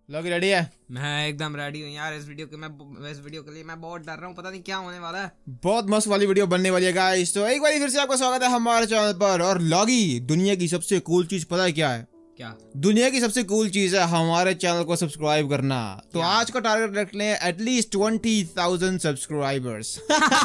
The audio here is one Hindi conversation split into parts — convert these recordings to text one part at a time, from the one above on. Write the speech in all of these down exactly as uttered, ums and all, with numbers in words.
लोग रेडी है? मैं एकदम रेडी हूँ यार। इस वीडियो के मैं इस वीडियो के लिए मैं बहुत डर रहा हूँ, पता नहीं क्या होने वाला है। बहुत मस्त वाली वीडियो बनने वाली है गाइस। तो एक बार फिर से आपका स्वागत है हमारे चैनल पर। और लॉगी, दुनिया की सबसे कूल चीज पता है क्या है? क्या? दुनिया दुनिया की सबसे कूल चीज है हमारे चैनल को सब्सक्राइब करना। तो आज का टारगेट रख लें एटलीस्ट ट्वेंटी थाउजेंड सब्सक्राइबर्स।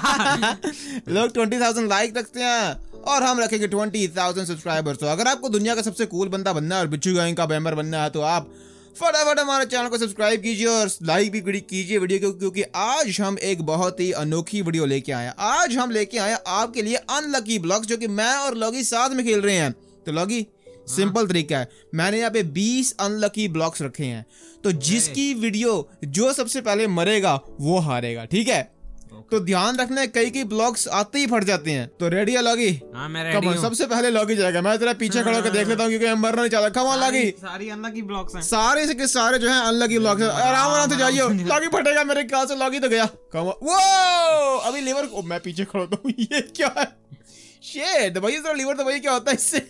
लोग ट्वेंटी थाउजेंड लाइक रखते हैं और हम रखेंगे ट्वेंटी थाउजेंड सब्सक्राइबर्स। तो अगर आपको दुनिया का सबसे कूल बंदा बनना है और बिच्छू गैंग का मेंबर बनना है तो आप फटाफट हमारे चैनल को सब्सक्राइब कीजिए और लाइक भी कीजिए वीडियो को, क्योंकि आज हम एक बहुत ही अनोखी वीडियो लेके आए हैं। आज हम लेके आए हैं आपके लिए अनलकी ब्लॉक्स, जो कि मैं और लॉगी साथ में खेल रहे हैं। तो लॉगी, सिंपल तरीका है, मैंने यहाँ पे बीस अनलकी ब्लॉक्स रखे हैं। तो जिसकी वीडियो जो सबसे पहले मरेगा वो हारेगा, ठीक है? तो ध्यान रखना है, कई कई ब्लॉक्स आते ही फट जाते हैं। तो रेडी है लॉगी? हाँ, मैं रेडी हूँ। सबसे पहले लॉगी जाएगा, मैं तेरा पीछे खड़ा होकर देख लेता हूँ क्योंकि मैं मरना नहीं चाहता। कम ऑन लॉगी। सारी अनलकी ब्लॉक्स हैं, सारे से सारे जो है अनलकी ब्लॉक्स हैं। आराम आराम से जाइए, लॉगी फटेगा मेरे ख्याल से। लॉगी तो गया। Come on. वो अभी लीवर को मैं पीछे खड़ा होता हूँ। ये क्या है? शिट भाई, तो लीवर तो भाई क्या होता है इससे?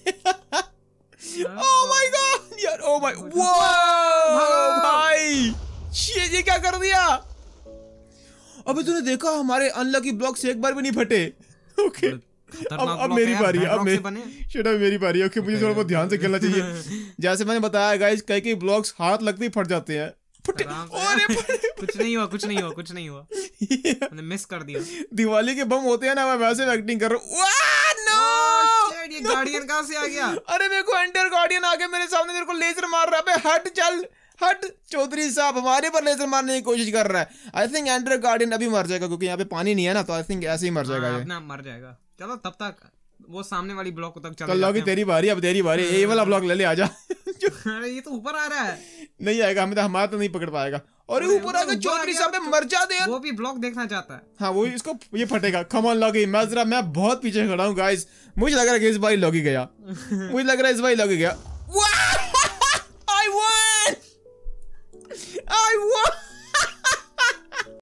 ओह माय गॉड यार, ओह माय, वो भाई ये क्या कर दिया? अबे तूने देखा हमारे अनलकी ब्लॉक्स एक बार भी नहीं फटे। ओके अब अब मेरी बारी है। अब मेरी शिट अब मेरी बारी है। ओके मुझे थोड़ा बहुत ध्यान से खेलना चाहिए। जैसे मैंने बताया गाइस, कई कई ब्लॉक्स हाथ लगते ही फट जाते हैं। फटे। कुछ नहीं हुआ, कुछ नहीं हुआ, कुछ नहीं हुआ। मैंने मिस कर दिया। दिवाली के बम होते हैं ना, मैं वैसे एक्टिंग कर रहा हूँ। ये गार्डियन कहाँ से आ गया? अरे मेरे को एंटर गार्डियन आ गया मेरे सामने, मेरे को लेजर मार रहा है। हट चल हट, चौधरी साहब हमारे पर लेजर मारने की कोशिश कर रहा है। आई थिंक एंड्रे गार्डियन अभी मर जाएगा क्योंकि यहाँ पे पानी नहीं है ना, तो आई थिंक ऐसे ही मर जाएगा। ये अपना मर जाएगा। चलो तब तक वो सामने वाली ब्लॉक तक चल। कल लॉगी तेरी बारी, अब तेरी बारी। ये वाला ब्लॉक ले ले, आजा। अरे ये तो ऊपर आ रहा है। नहीं आएगा, हमें तो हमारा तो नहीं पकड़ पाएगा। और ऊपर आके चौधरी साहब मर जाते हैं। वो भी ब्लॉक देखना चाहता है। हाँ वो इसको ये फटेगा। कम ऑन लॉगी, मैं जरा मैं बहुत पीछे खड़ा हूँ गाइस। मुझे लग रहा है कि इस बार लॉगी गया। मुझे लग रहा है इस बार लॉगी गया।